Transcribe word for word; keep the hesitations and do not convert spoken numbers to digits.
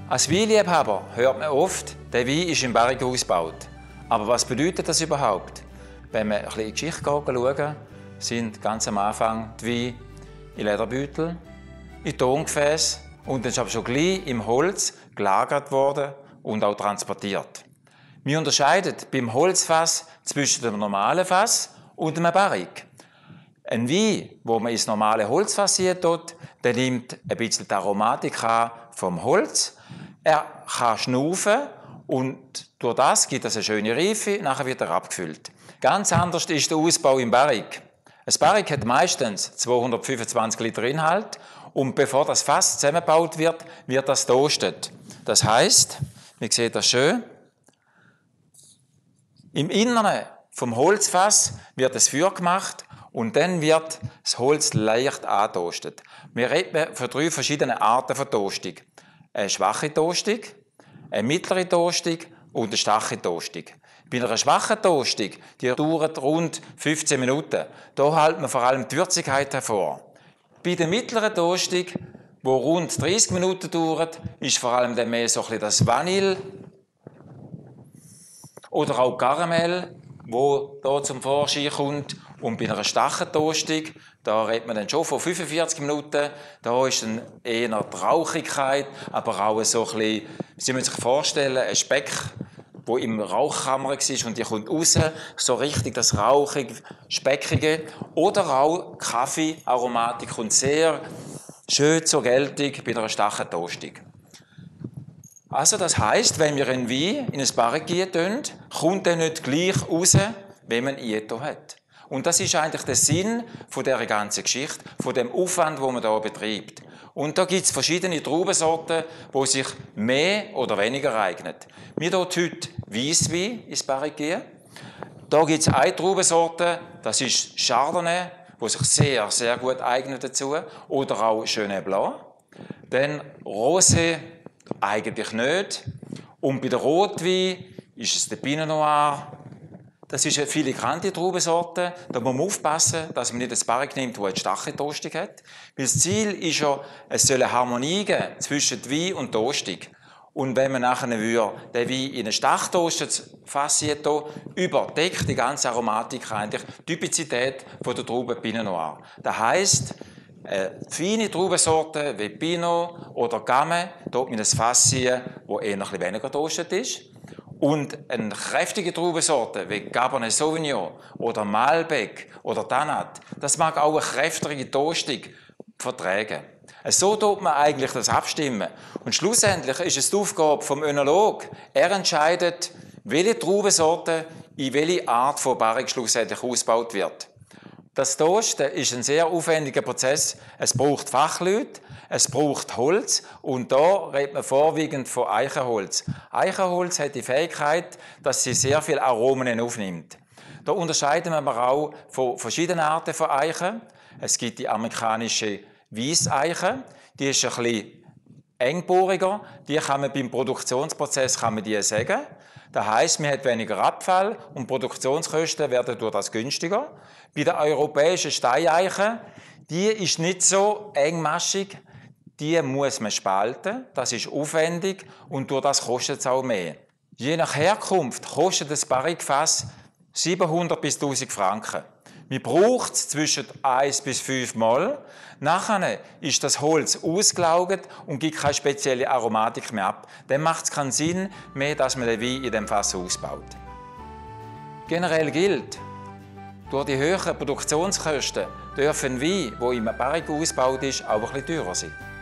Als Weinliebhaber hört man oft, der Wein ist im Barrique ausgebaut. Aber was bedeutet das überhaupt? Wenn wir ein bisschen in die Geschichte schauen, sind ganz am Anfang die Weine in Lederbeutel, in Tongefäß und dann ist aber schon gleich im Holz gelagert worden und auch transportiert. Wir unterscheiden beim Holzfass zwischen dem normalen Fass und dem Barrique. Ein Wein, wo man ins normale Holzfass tut, der nimmt ein bisschen die Aromatik an vom Holz. Er kann schnaufen und durch das gibt es eine schöne Reife, nachher wird er abgefüllt. Ganz anders ist der Ausbau im Barrique. Ein Barrique hat meistens zweihundertfünfundzwanzig Liter Inhalt und bevor das Fass zusammengebaut wird, wird das toastet. Das heisst, man sieht das schön, im Inneren vom Holzfass wird das Feuer gemacht und dann wird das Holz leicht antoastet. Wir reden von drei verschiedenen Arten von Toastung. Eine schwache Toastung, eine mittlere Toastung und eine starke Toastung. Bei einer schwachen Toastung, die dauert rund fünfzehn Minuten, da hält man vor allem die Würzigkeit hervor. Bei der mittleren Toastung, die rund dreißig Minuten dauert, ist vor allem dann mehr so ein bisschen das Vanille oder auch Karamell, wo hier zum Vorschein kommt. Und bei einer starken Toastung, da redet man dann schon von fünfundvierzig Minuten. Da ist dann eher die Rauchigkeit, aber auch so ein bisschen, Sie müssen sich vorstellen, ein Speck, wo im Rauchkammer war und die kommt raus, so richtig das rauchige, speckige. Oder auch Kaffeearomatik kommt sehr schön zur Geltung bei einer starken Toastung. Also das heisst, wenn wir einen Wein in ein Barrique tun, kommt er nicht gleich raus, wie man ihn hier hat. Und das ist eigentlich der Sinn von dieser ganzen Geschichte, von dem Aufwand, den man hier betreibt. Und da gibt es verschiedene Traubensorten, die sich mehr oder weniger eignen. Wir tun heute Weisswein ins Barrique. Da gibt es eine Traubensorte, das ist Chardonnay, die sich sehr, sehr gut eignet dazu. Oder auch Chenin Blanc. Dann Rosé eigentlich nicht. Und bei der Rotwein ist es der Pinot Noir. Das ist eine filigrante Traubensorte. Da muss man aufpassen, dass man nicht ein Barrique nimmt, das eine starke Toastung hat. Weil das Ziel ist ja, es soll eine Harmonie geben zwischen Wein und Toastung. Und wenn man nachher den Wein in ein stark toastetes Fass sieht, überdeckt die ganze Aromatik eigentlich die Typizität von der Traube Pinot Noir. Das heisst, eine feine Traubensorte wie Pinot oder Gamay, dort mit einem Fass ziehen, das eher ein bisschen weniger toastet ist. Und eine kräftige Traubensorte wie Cabernet Sauvignon oder Malbec oder Tannat, das mag auch eine kräftige Toastung vertragen. So tut man eigentlich das abstimmen. Und schlussendlich ist es die Aufgabe vom Önolog. Er entscheidet, welche Traubensorte in welche Art von Barrique schlussendlich ausgebaut wird. Das Toasten ist ein sehr aufwendiger Prozess. Es braucht Fachleute, es braucht Holz und da redet man vorwiegend von Eichenholz. Eichenholz hat die Fähigkeit, dass sie sehr viele Aromen aufnimmt. Da unterscheiden wir aber auch von verschiedenen Arten von Eichen. Es gibt die amerikanische Weisseiche, die ist ein bisschen engporiger. Die kann man beim Produktionsprozess kann man die sägen. Das heisst, man hat weniger Abfall und Produktionskosten werden durch das günstiger. Bei der europäischen Steineiche, die ist nicht so engmaschig, die muss man spalten, das ist aufwendig und durch das kostet es auch mehr. Je nach Herkunft kostet das Barrique-Fass siebenhundert bis tausend Franken. Man braucht es zwischen eins bis fünf Mal. Nachher ist das Holz ausgelaugt und gibt keine spezielle Aromatik mehr ab. Dann macht es keinen Sinn mehr, dass man den Wein in diesem Fass ausbaut. Generell gilt, durch die höheren Produktionskosten dürfen Wein, der im Barrique ausgebaut ist, auch ein bisschen teurer sein.